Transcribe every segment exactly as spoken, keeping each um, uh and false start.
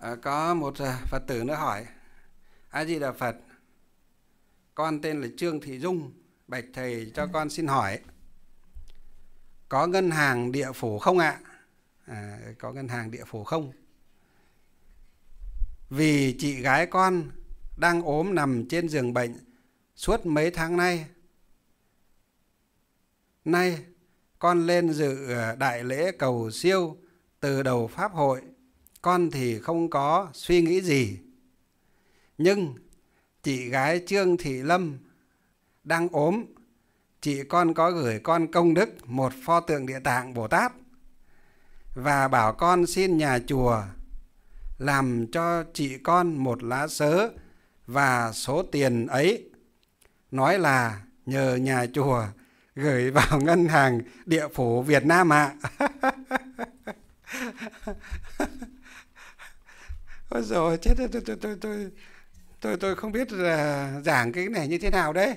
À, có một à, Phật tử nữa hỏi: A Di Đà Phật, con tên là Trương Thị Dung, bạch thầy cho con xin hỏi, có ngân hàng địa phủ không ạ? À, có ngân hàng địa phủ không? Vì chị gái con đang ốm nằm trên giường bệnh suốt mấy tháng nay. Nay con lên dự đại lễ cầu siêu từ đầu pháp hội, con thì không có suy nghĩ gì. Nhưng chị gái Trương Thị Lâm đang ốm, chị con có gửi con công đức một pho tượng Địa Tạng Bồ Tát và bảo con xin nhà chùa làm cho chị con một lá sớ và số tiền ấy, nói là nhờ nhà chùa gửi vào ngân hàng địa phủ Việt Nam ạ. Ôi rồi chết, tôi tôi tôi tôi tôi tôi không biết là giảng cái này như thế nào đấy.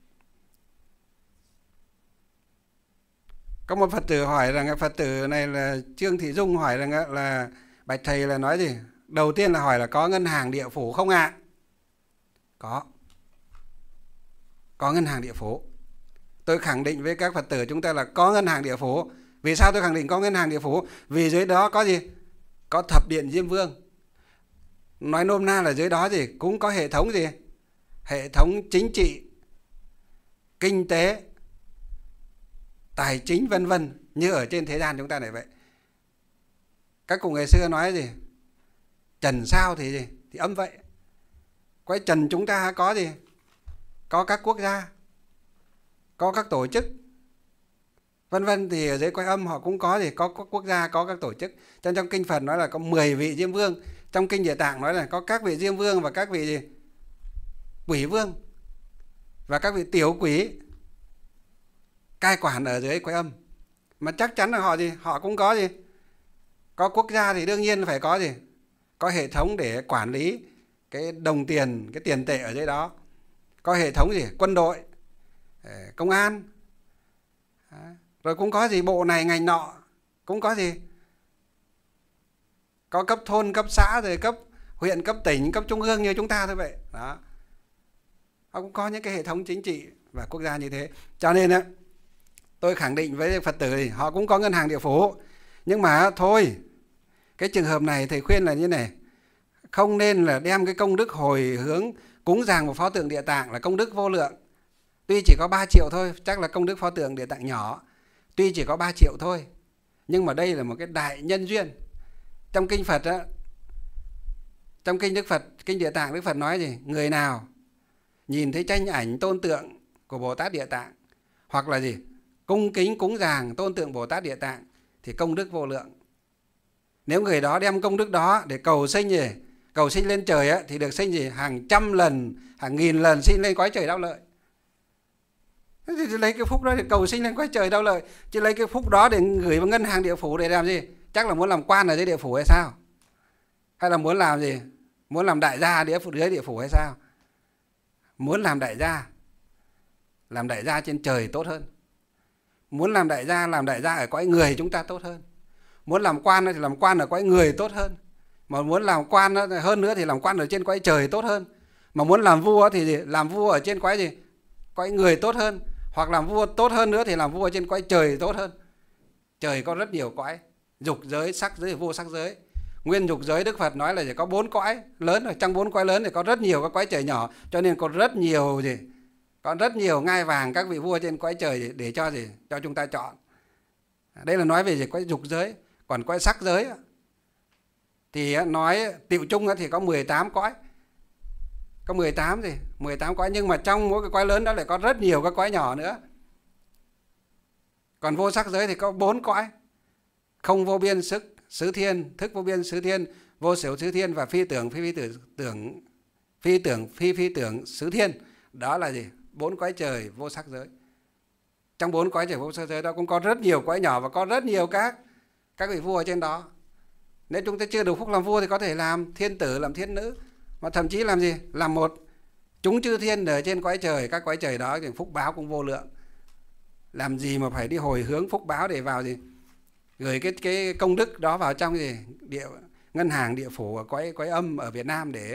Có một Phật tử hỏi rằng, Phật tử này là Trương Thị Dung hỏi rằng là bạch thầy là nói gì? Đầu tiên là hỏi là có ngân hàng địa phủ không ạ? Có. Có ngân hàng địa phủ. Tôi khẳng định với các Phật tử chúng ta là có ngân hàng địa phủ. Vì sao tôi khẳng định có ngân hàng địa phủ? Vì dưới đó có gì? Có thập điện Diêm Vương. Nói nôm na là dưới đó gì? Cũng có hệ thống gì? Hệ thống chính trị, kinh tế, tài chính vân vân, như ở trên thế gian chúng ta này vậy. Các cụ ngày xưa nói gì? Trần sao thì gì? Thì âm vậy. Quay trần chúng ta có gì? Có các quốc gia, có các tổ chức vân vân, thì ở dưới quay âm họ cũng có gì? Có các quốc gia, có các tổ chức. Trong trong kinh Phật nói là có mười vị Diêm Vương. Trong kinh Địa Tạng nói là có các vị Diêm Vương và các vị gì? Quỷ Vương và các vị tiểu quỷ cai quản ở dưới quay âm. Mà chắc chắn là họ gì? Họ cũng có gì? Có quốc gia thì đương nhiên phải có gì? Có hệ thống để quản lý cái đồng tiền, cái tiền tệ ở dưới đó. Có hệ thống gì? Quân đội, công an. Rồi cũng có gì? Bộ này ngành nọ. Cũng có gì? Có cấp thôn, cấp xã, rồi cấp huyện, cấp tỉnh, cấp trung ương như chúng ta thôi vậy. Đó. Họ cũng có những cái hệ thống chính trị và quốc gia như thế. Cho nên á, tôi khẳng định với Phật tử thì họ cũng có ngân hàng địa phủ. Nhưng mà thôi, cái trường hợp này thầy khuyên là như này: không nên là đem cái công đức hồi hướng cúng dường một pho tượng Địa Tạng là công đức vô lượng. Tuy chỉ có ba triệu thôi, chắc là công đức pho tượng Địa Tạng nhỏ. Tuy chỉ có ba triệu thôi, nhưng mà đây là một cái đại nhân duyên. Trong kinh Phật á, trong kinh Đức Phật, kinh Địa Tạng, Đức Phật nói gì? Người nào nhìn thấy tranh ảnh tôn tượng của Bồ Tát Địa Tạng, hoặc là gì? Cung kính cúng dường tôn tượng Bồ Tát Địa Tạng thì công đức vô lượng. Nếu người đó đem công đức đó để cầu sinh gì? Cầu sinh lên trời á, thì được sinh gì? Hàng trăm lần, hàng nghìn lần sinh lên cõi trời đau lợi. Thì lấy cái phúc đó để cầu sinh lên cõi trời đau lợi, chứ lấy cái phúc đó để gửi vào ngân hàng địa phủ để làm gì? Chắc là muốn làm quan ở dưới địa phủ hay sao? Hay là muốn làm gì? Muốn làm đại gia dưới địa phủ hay sao? Muốn làm đại gia, làm đại gia trên trời tốt hơn. Muốn làm đại gia, làm đại gia ở cõi người chúng ta tốt hơn. Muốn làm quan thì làm quan ở cõi người tốt hơn. Mà muốn làm quan hơn nữa thì làm quan ở trên cõi trời tốt hơn. Mà muốn làm vua thì gì? Làm vua ở trên cõi gì? Cõi người tốt hơn. Hoặc làm vua tốt hơn nữa thì làm vua ở trên cõi trời tốt hơn. Trời có rất nhiều cõi: dục giới, sắc giới, vô sắc giới. Nguyên dục giới Đức Phật nói là chỉ có bốn cõi lớn, ở trong bốn cõi lớn thì có rất nhiều các cõi trời nhỏ, cho nên có rất nhiều gì? Có rất nhiều ngai vàng các vị vua trên cõi trời để cho gì? Cho chúng ta chọn. Đây là nói về gì? Cõi dục giới. Còn cõi sắc giới thì nói tiệu chung thì có mười tám cõi. Có mười tám gì? mười tám cõi, nhưng mà trong mỗi cái cõi lớn đó lại có rất nhiều các cõi nhỏ nữa. Còn vô sắc giới thì có bốn cõi: không vô biên sức xứ thiên, thức vô biên xứ thiên, vô xểu xứ thiên và phi tưởng phi phi tưởng tưởng phi tưởng phi phi tưởng xứ thiên. Đó là gì? Bốn cõi trời vô sắc giới. Trong bốn cõi trời vô sắc giới đó cũng có rất nhiều cõi nhỏ và có rất nhiều các các vị vua ở trên đó. Nếu chúng ta chưa đủ phúc làm vua thì có thể làm thiên tử, làm thiên nữ, mà thậm chí làm gì? Làm một chúng chư thiên ở trên cõi trời. Các cõi trời đó thì phúc báo cũng vô lượng. Làm gì mà phải đi hồi hướng phúc báo để vào gì? Gửi cái cái công đức đó vào trong gì? Địa ngân hàng địa phủ ở cõi cõi âm ở Việt Nam để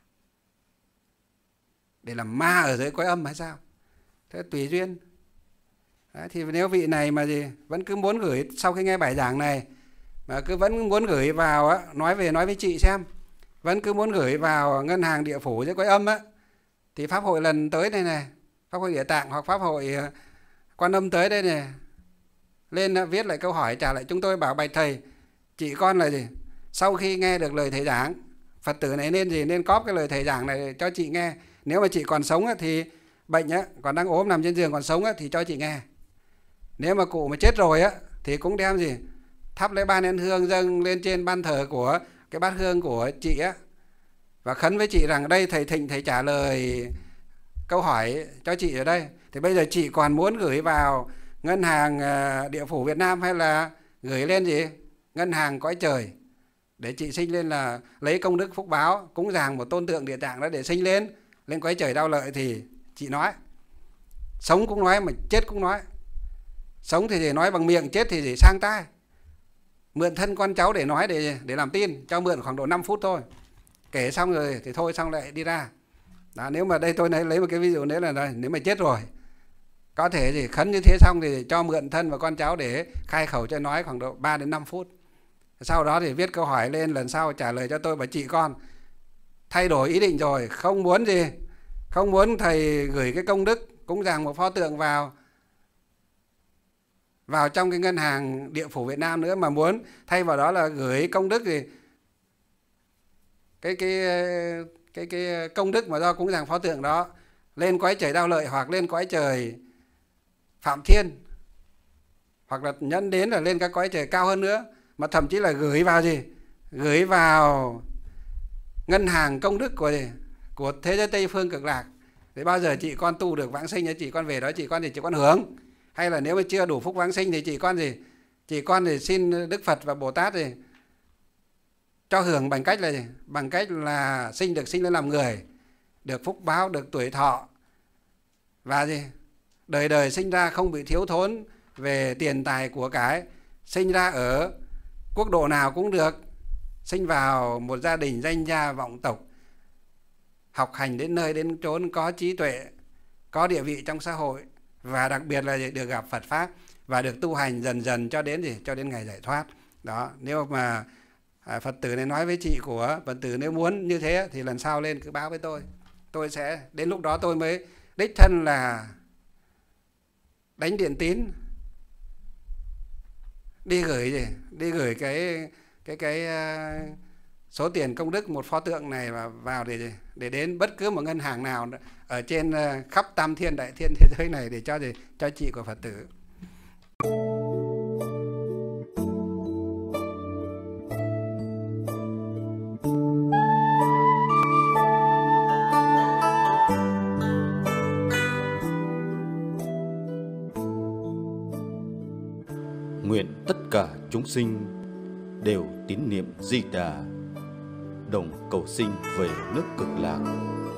để làm ma ở dưới cõi âm hay sao? Thế tùy duyên. Đấy, thì nếu vị này mà gì vẫn cứ muốn gửi sau khi nghe bài giảng này mà cứ vẫn muốn gửi vào á, nói về nói với chị xem, vẫn cứ muốn gửi vào ngân hàng địa phủ dưới cõi âm á, thì pháp hội lần tới đây này, pháp hội Địa Tạng hoặc pháp hội Quan Âm tới đây này, lên viết lại câu hỏi trả lại chúng tôi, bảo bạch thầy, chị con là gì, sau khi nghe được lời thầy giảng, Phật tử này nên gì nên cóp cái lời thầy giảng này cho chị nghe. Nếu mà chị còn sống á, thì bệnh á, còn đang ốm nằm trên giường còn sống á, thì cho chị nghe. Nếu mà cụ mà chết rồi á, thì cũng đem gì thắp lấy ba nén hương dâng lên trên ban thờ của cái bát hương của chị á, và khấn với chị rằng đây thầy Thịnh thầy trả lời câu hỏi cho chị ở đây. Thì bây giờ chị còn muốn gửi vào ngân hàng địa phủ Việt Nam hay là gửi lên gì ngân hàng cõi trời để chị sinh lên là lấy công đức phúc báo cúng dường một tôn tượng Địa Tạng đó để sinh lên lên cõi trời đau lợi, thì chị nói. Sống cũng nói mà chết cũng nói. Sống thì chỉ nói bằng miệng, chết thì chỉ sang tai. Mượn thân con cháu để nói, để để làm tin, cho mượn khoảng độ năm phút thôi. Kể xong rồi thì thôi, xong lại đi ra. Đó, nếu mà đây tôi lấy một cái ví dụ, nếu là đây, nếu mà chết rồi, có thể thì khấn như thế xong thì cho mượn thân và con cháu để khai khẩu cho nói khoảng độ ba đến năm phút. Sau đó thì viết câu hỏi lên, lần sau trả lời cho tôi, và chị con thay đổi ý định rồi, không muốn gì, không muốn thầy gửi cái công đức cúng dường một pho tượng vào vào trong cái ngân hàng địa phủ Việt Nam nữa, mà muốn thay vào đó là gửi công đức thì cái cái cái cái công đức mà do cúng dường pho tượng đó lên cõi trời đau lợi, hoặc lên cõi trời Phạm Thiên, hoặc là nhân đến là lên các cõi trời cao hơn nữa, mà thậm chí là gửi vào gì, gửi vào ngân hàng công đức của gì? Của thế giới Tây Phương Cực Lạc. Thì bao giờ chị con tu được vãng sinh thì chị con về đó, chị con thì chị con hưởng. Hay là nếu mà chưa đủ phúc vãng sinh thì chị con gì, chị con thì xin Đức Phật và Bồ Tát gì cho hưởng bằng cách là gì? Bằng cách là sinh được sinh lên làm người, được phúc báo, được tuổi thọ, và gì đời đời sinh ra không bị thiếu thốn về tiền tài của cái, sinh ra ở quốc độ nào cũng được, sinh vào một gia đình danh gia vọng tộc, học hành đến nơi đến chốn, có trí tuệ, có địa vị trong xã hội, và đặc biệt là được gặp Phật Pháp và được tu hành dần dần cho đến gì cho đến ngày giải thoát. Đó, nếu mà à, Phật tử này nói với chị của Phật tử nếu muốn như thế thì lần sau lên cứ báo với tôi, tôi sẽ đến lúc đó tôi mới đích thân là đánh điện tín đi gửi gì đi gửi cái cái cái uh, số tiền công đức một pho tượng này và vào để để đến bất cứ một ngân hàng nào ở trên uh, khắp tam thiên đại thiên thế giới này để cho gì cho chị của Phật tử. Nguyện tất cả chúng sinh đều tín niệm Di Đà, đồng cầu sinh về nước Cực Lạc.